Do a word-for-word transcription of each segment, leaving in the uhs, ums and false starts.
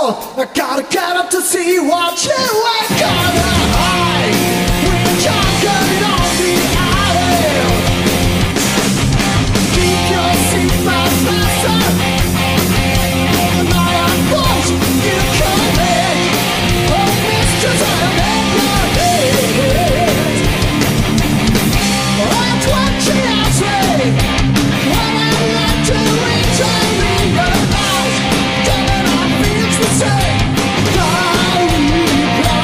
I gotta get up to see what you ain't gonna hide. We're talking on the alley. Keep your seatbelt fastened. The night I push, you come in. Oh, mistress, I'm in your head. That's what she asked me when I like to reach and leave her house. Telling our feels the same. God, we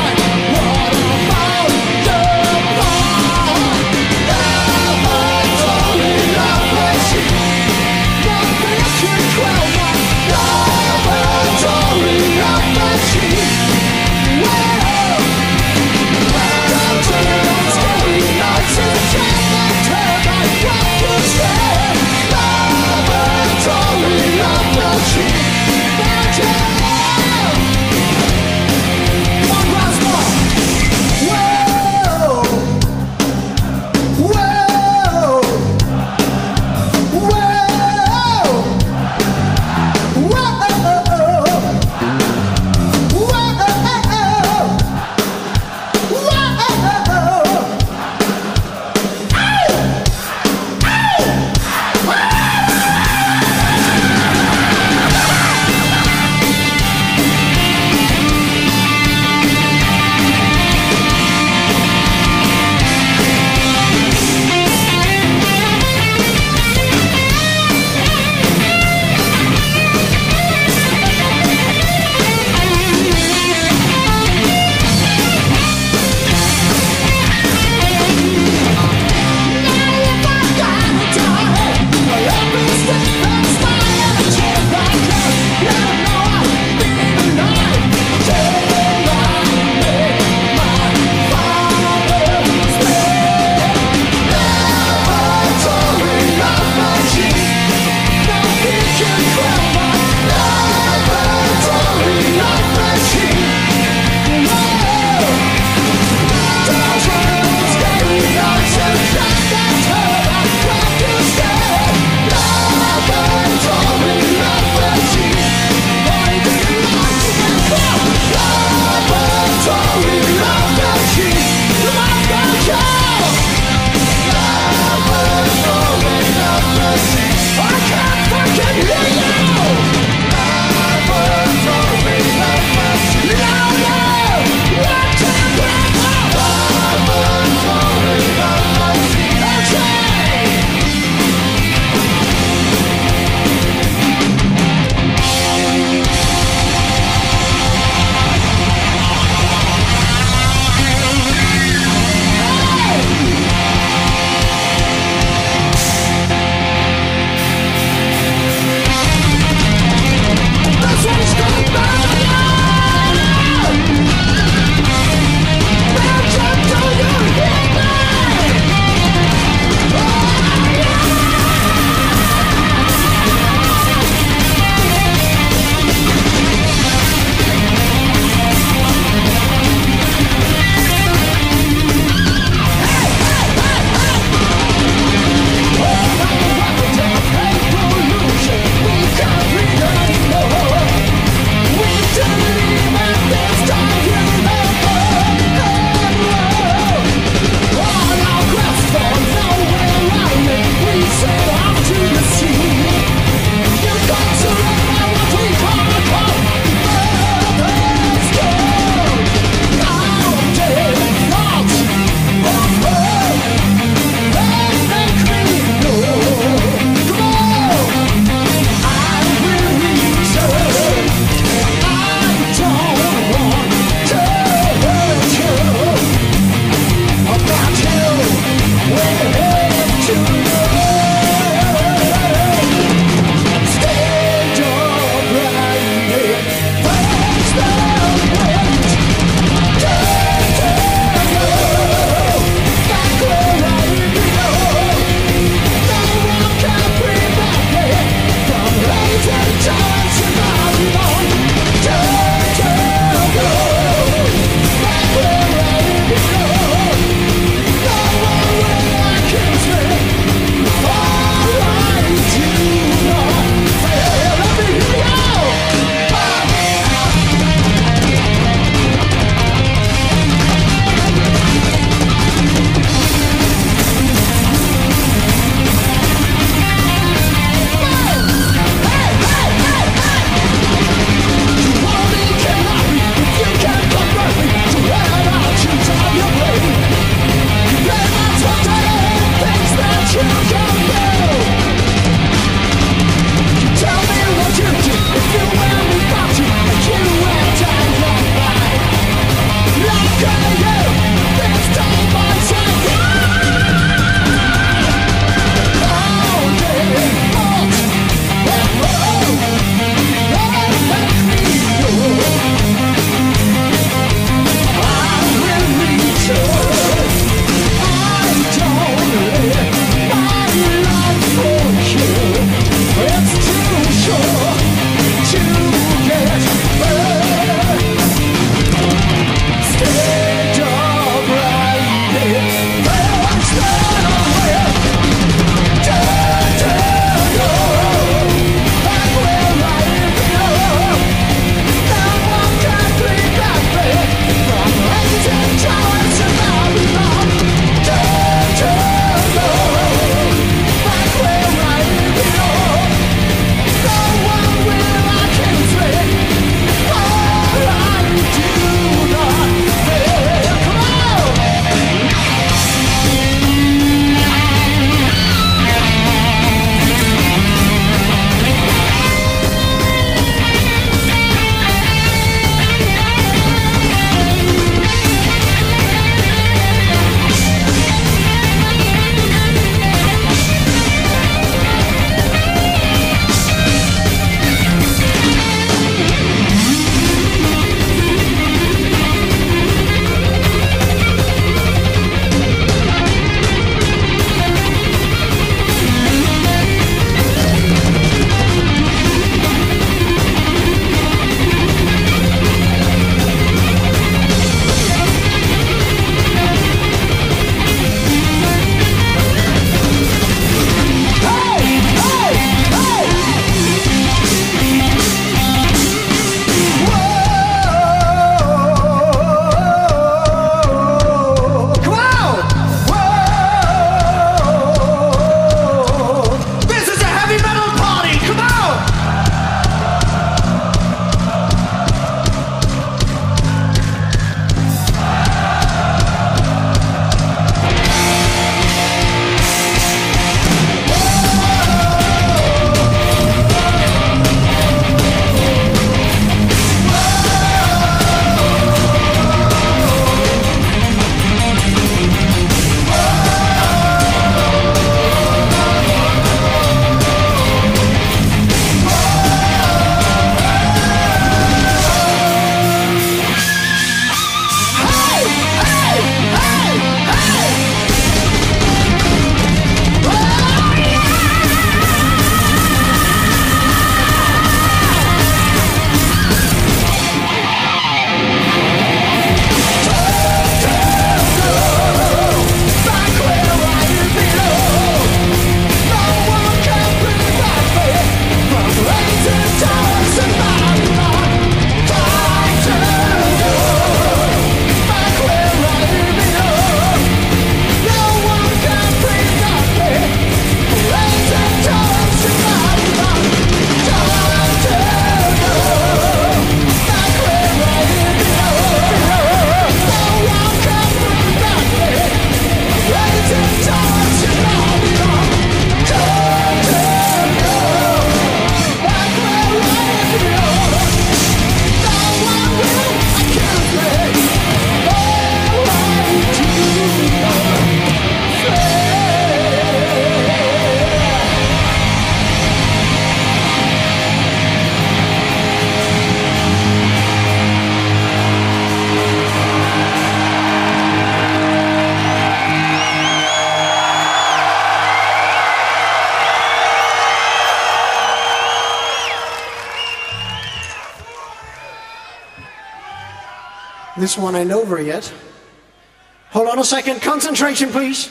This one ain't over yet. Hold on a second. Concentration, please.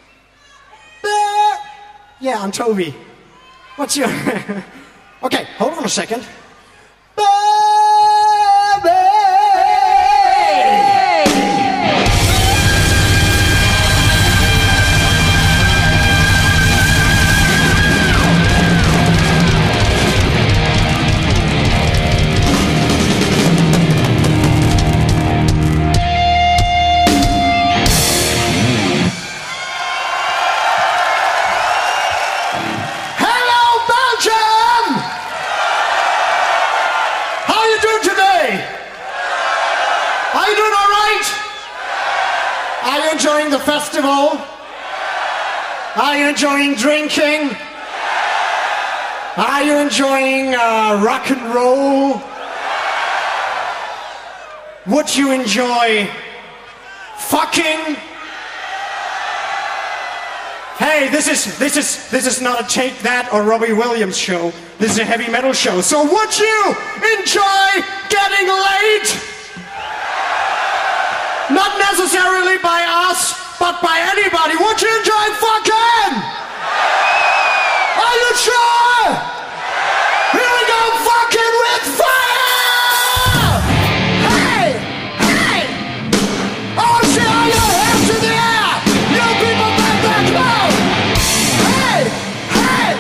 Yeah, I'm Toby. What's your... Okay, hold on a second. Enjoying the festival? Are you enjoying drinking? Are you enjoying uh, rock and roll? Would you enjoy fucking? Hey, this is this is this is not a Take That or Robbie Williams show. This is a heavy metal show. So would you enjoy getting laid? Not necessarily by us, but by anybody. Would you enjoy fucking? Are you sure? Here we go, fucking with fire! Hey! Hey! I want to see all your hands in the air! You people back there, come on! Hey! Hey!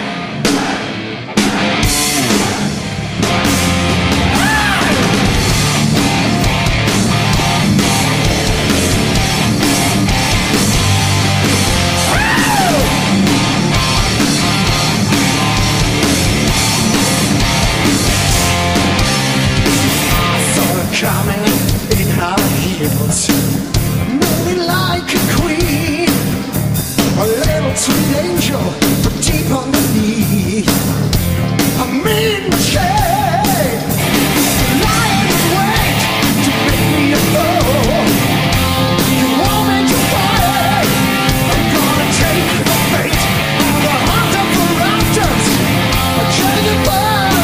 Coming in her heels, moving like a queen, a little sweet angel from deep underneath. A mean machine, lying in wait to make me a fool. You want me to fight? I'm gonna take the fate of the heart of the raptors. I'm changing for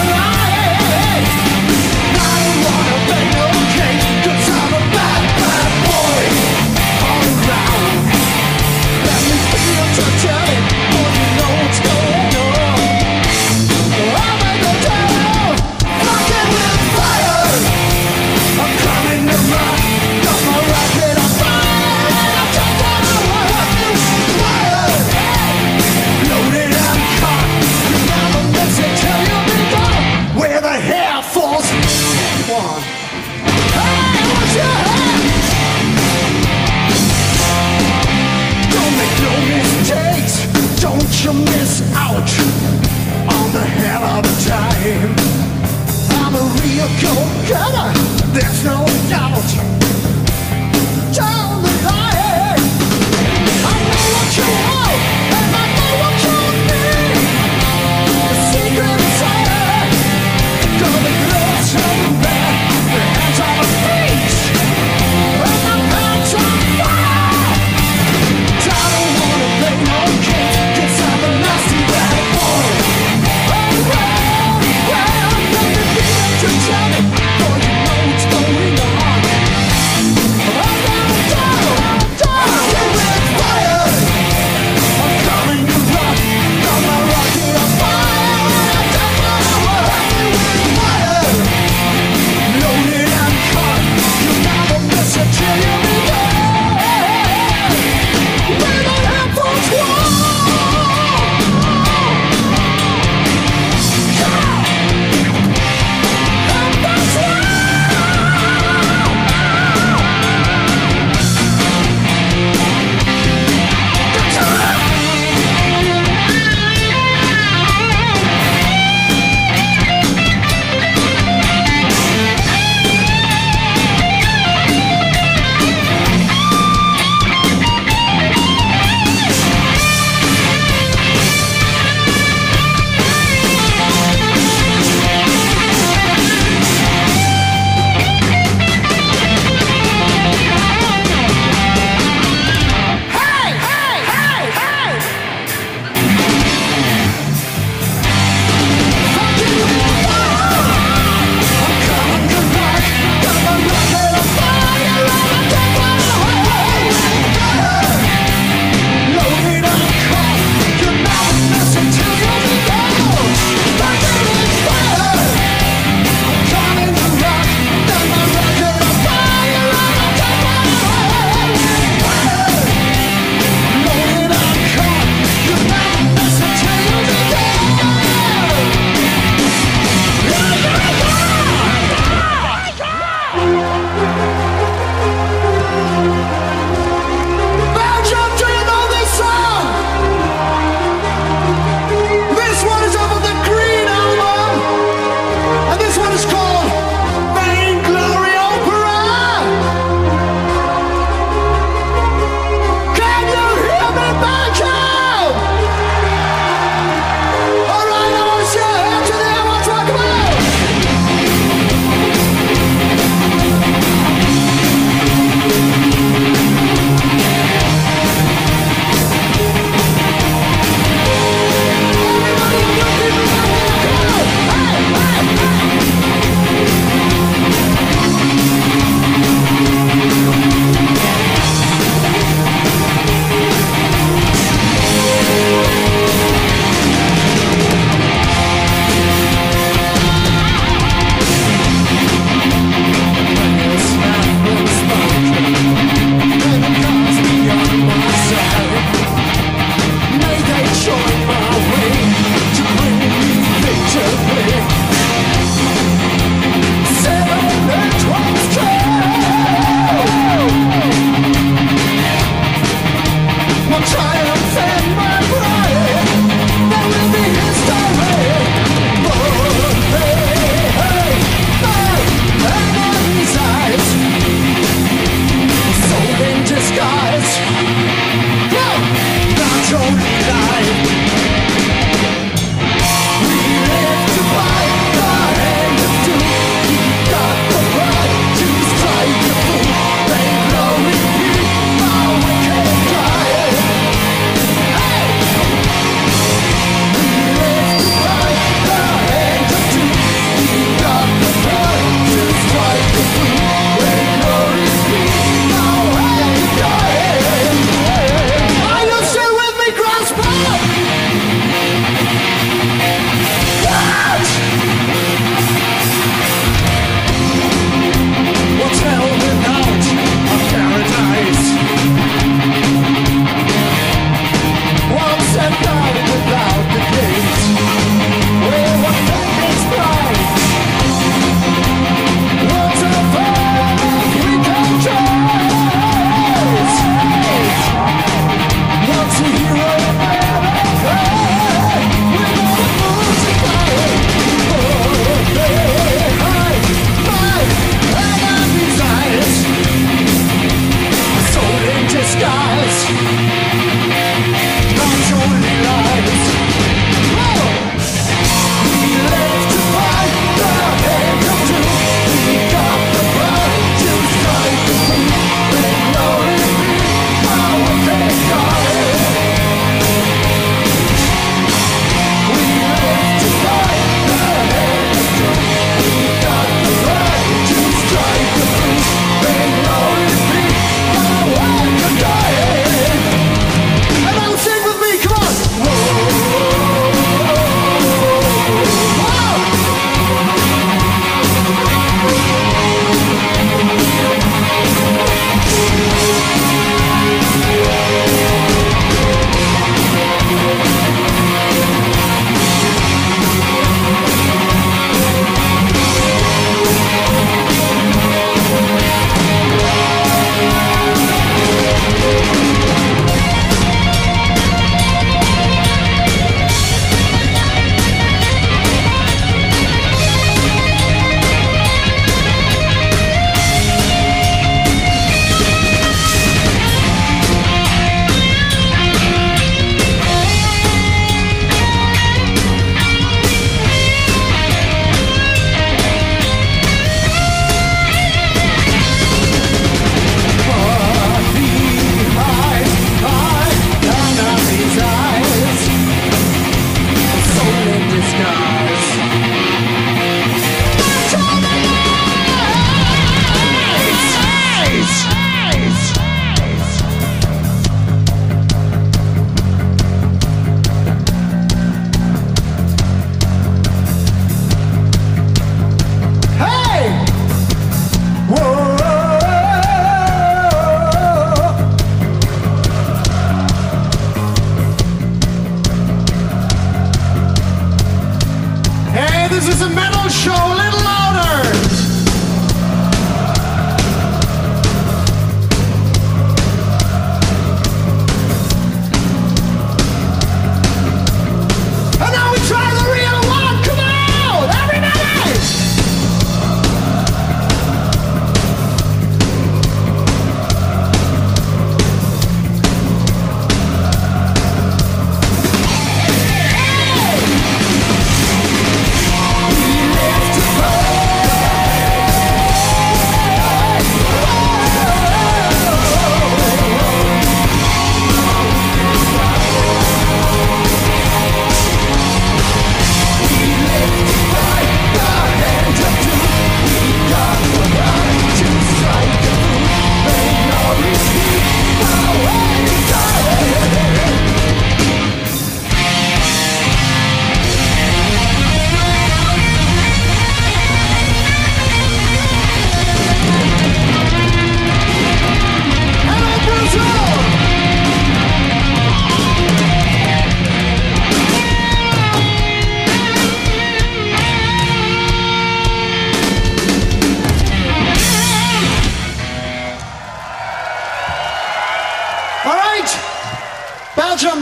you miss out on the hell of a time. I'm a real go-getter, there's no doubt. Down the line, I know what you want, and I know what you need. The secret inside, gonna gloves on the back, the hands on the feet, and my pants on fire. I don't wanna play no games. I'm a nasty bad boy. Oh well, well, let me be there to tell me, boy, you know what's going on.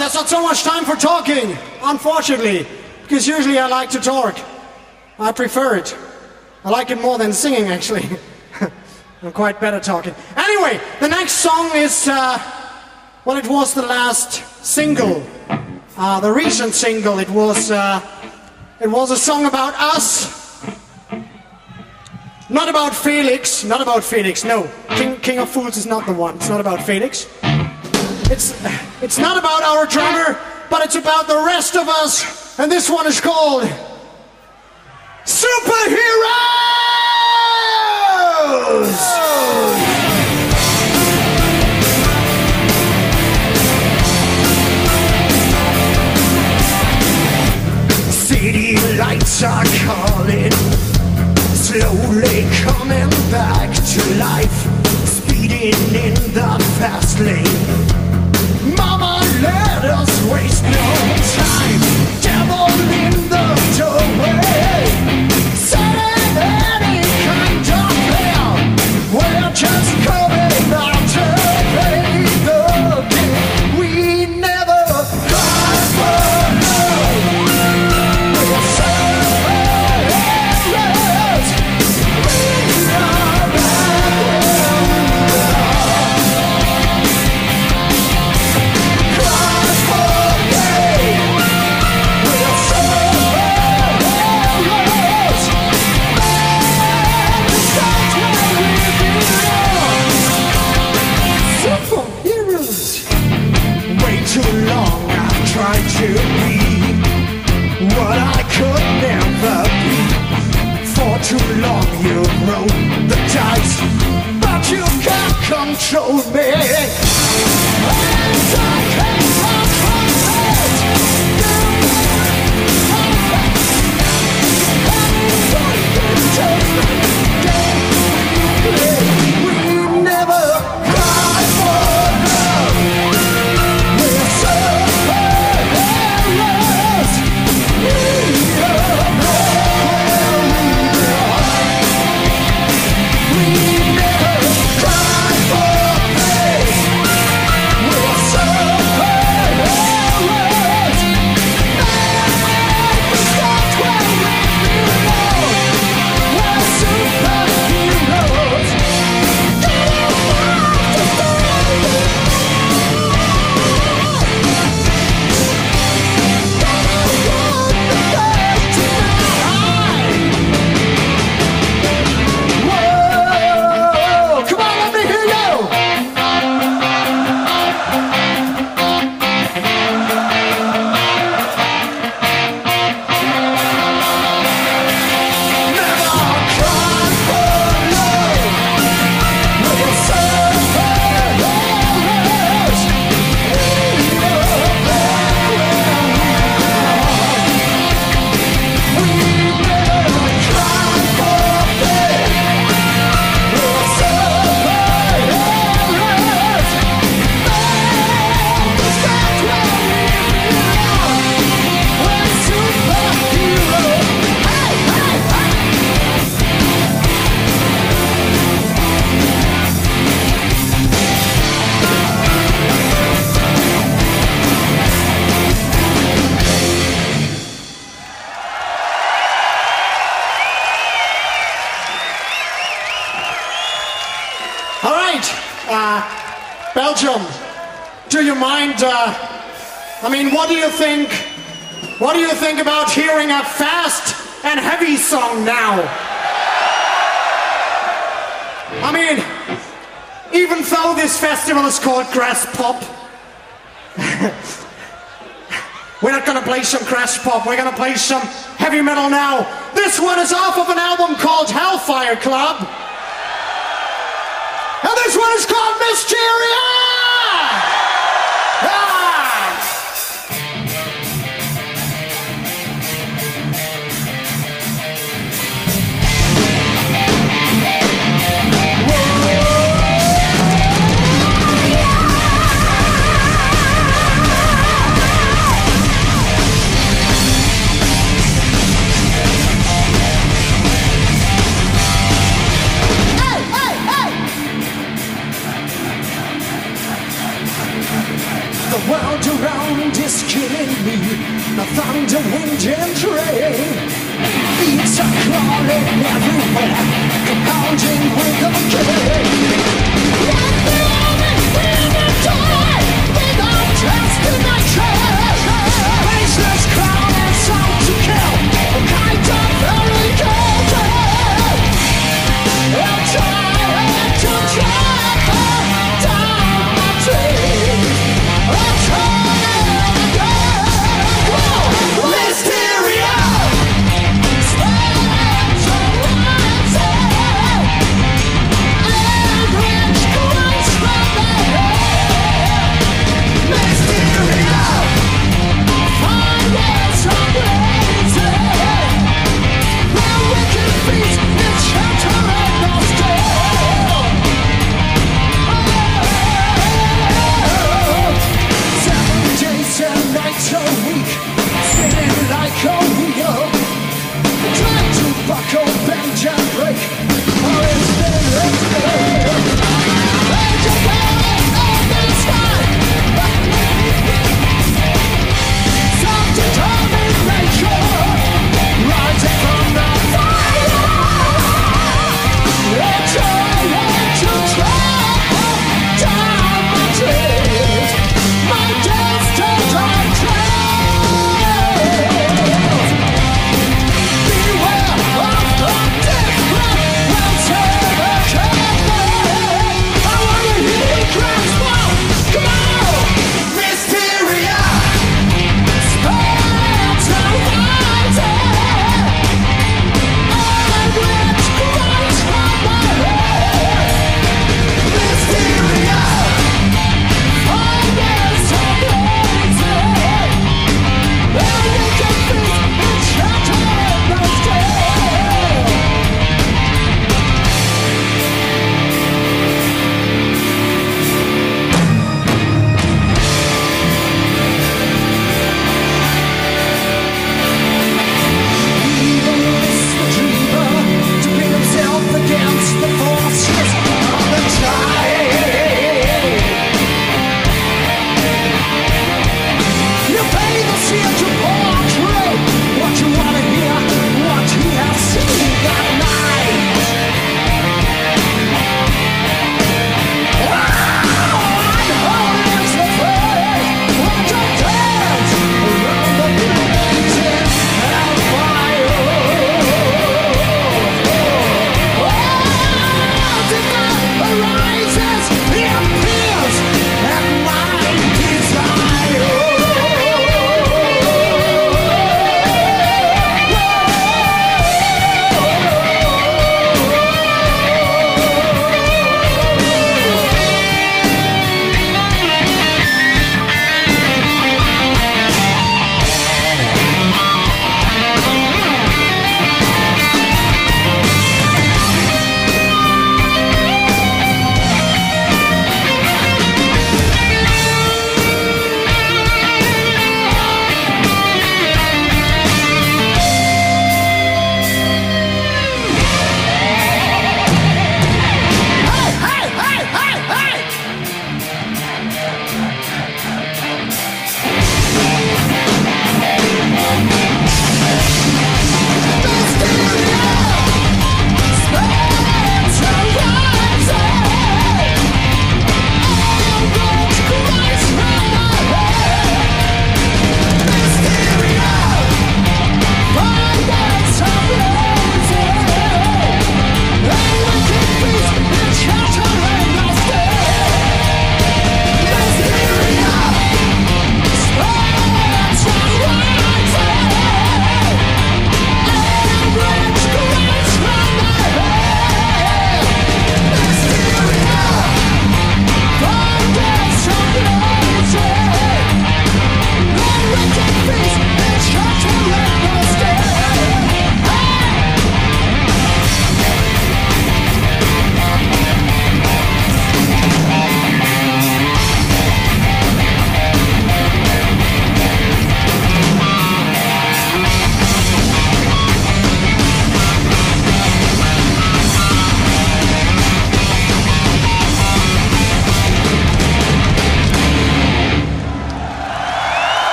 there's not so much time for talking, unfortunately, because usually I like to talk. I prefer it. I like it more than singing, actually. I'm quite better talking. Anyway, the next song is, uh, well, it was the last single, uh, the recent single. It was, uh, it was a song about us. Not about Felix, not about Felix, no. King, King of Fools is not the one. It's not about Felix. It's, it's not about our drummer, but it's about the rest of us. And this one is called Superheroes! City lights are calling, slowly coming back to life, speeding in the fast lane. Mama, let us waste no time. Devil in the doorway, setting any kind of hell. We're just coming out to play the game. We never cry for love. We're superheroes. We are too long I've tried to be what I could never be. For too long you rolled the dice, but you can't control me. And I can't control it. We never cry for love. Belgium, do you mind, uh, I mean, what do you think, what do you think about hearing a fast and heavy song now? I mean, even though this festival is called Grass Pop, we're not gonna play some Grass Pop, we're gonna play some heavy metal now. This one is off of an album called Hellfire Club. And this one is called Mysteria! Ah!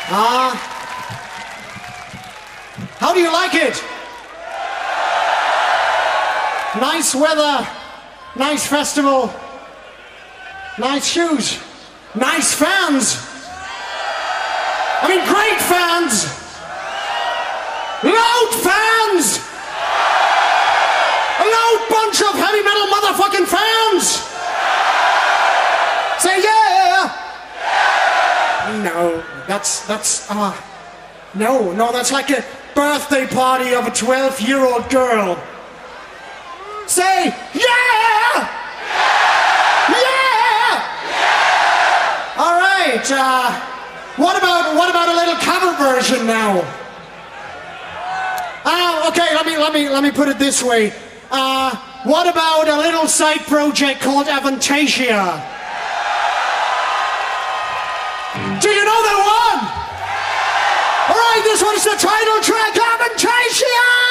Ah. Uh, how do you like it? Nice weather, nice festival, nice shoes, nice fans. I mean, great fans. Loud fans. A loud bunch of heavy metal motherfucking fans. Say yeah. No, that's, that's, uh, no, no, that's like a birthday party of a twelve-year-old girl. Say yeah! Yeah! All right, uh, what about, what about a little cover version now? Uh, okay, let me, let me, let me put it this way. Uh, what about a little side project called Avantasia? Do you know that one? All right, this one's the title track, Avantasia!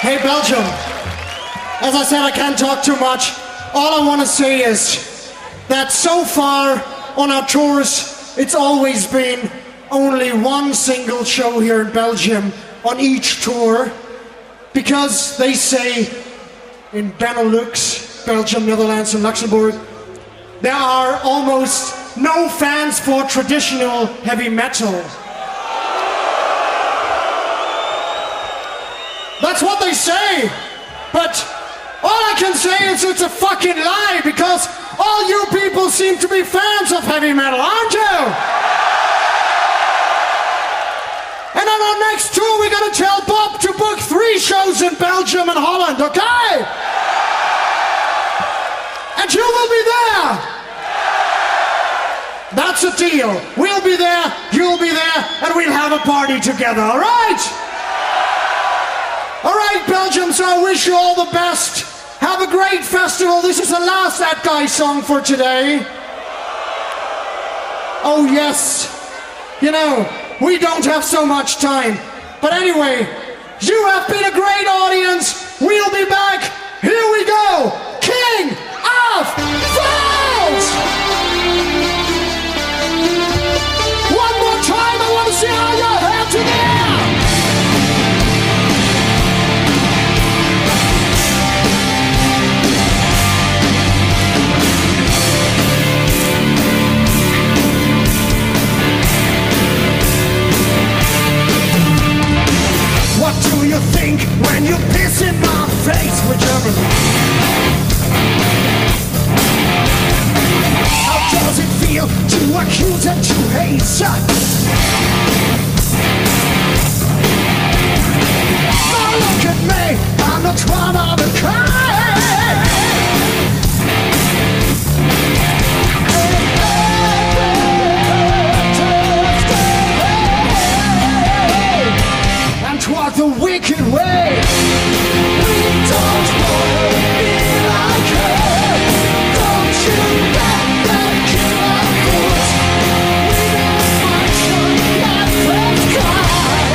Hey, Belgium. As I said, I can't talk too much. All I want to say is that so far on our tours, it's always been only one single show here in Belgium on each tour, because they say in Benelux, Belgium, Netherlands, and Luxembourg, there are almost no fans for traditional heavy metal. That's what they say, but all I can say is it's a fucking lie, because all you people seem to be fans of heavy metal, aren't you? And on our next tour, we're gonna tell Bob to book three shows in Belgium and Holland, okay? And you will be there. That's a deal. We'll be there, you'll be there, and we'll have a party together, all right? All right, Belgium, so I wish you all the best. Have a great festival. This is the last That Guy song for today. Oh, yes. You know, we don't have so much time. But anyway, you have been a great audience. We'll be back. Here we go. King of Falls! One more time. I want to see how your hands in the air. What do you think when you piss in my face, whichever? How does it feel to accuse and to hate? Now look at me, I'm not one of a kind. And walk the wicked way. We don't wanna be like her. Don't you get that killer foot? We don't function like friends cry.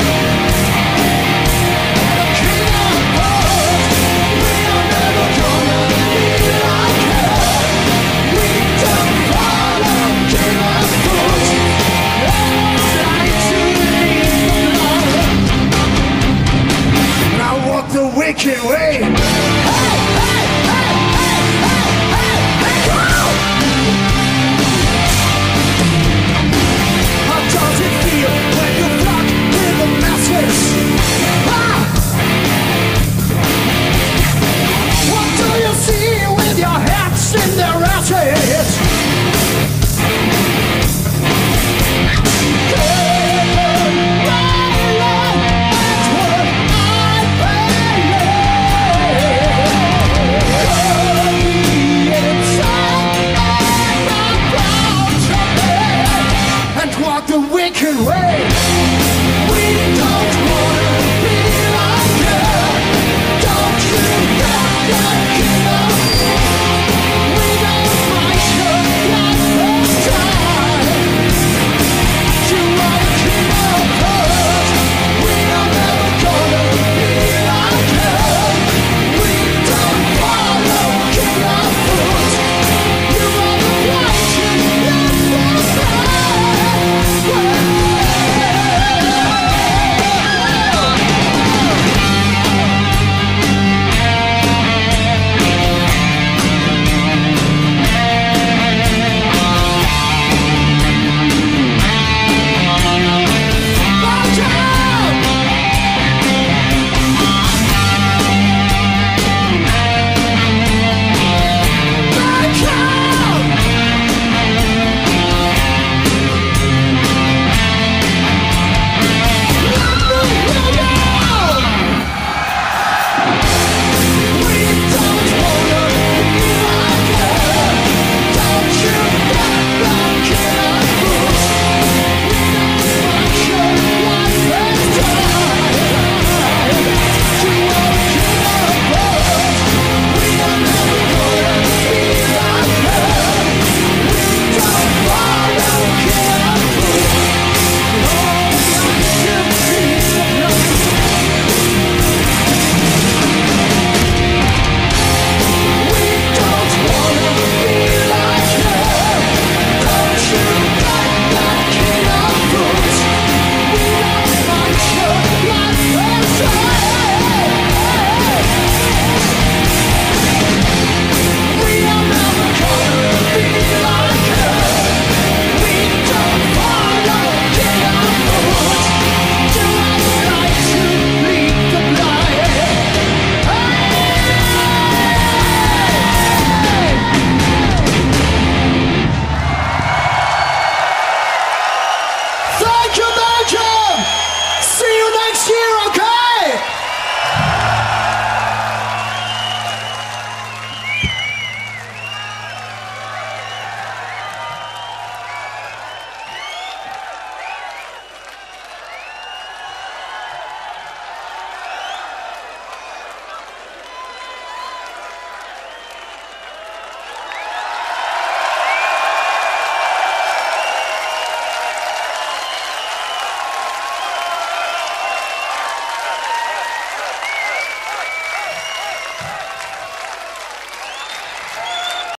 And a killer foot. We are never gonna be like her. We don't follow killer foot. And try to leave the blood. Now walk the wicked way.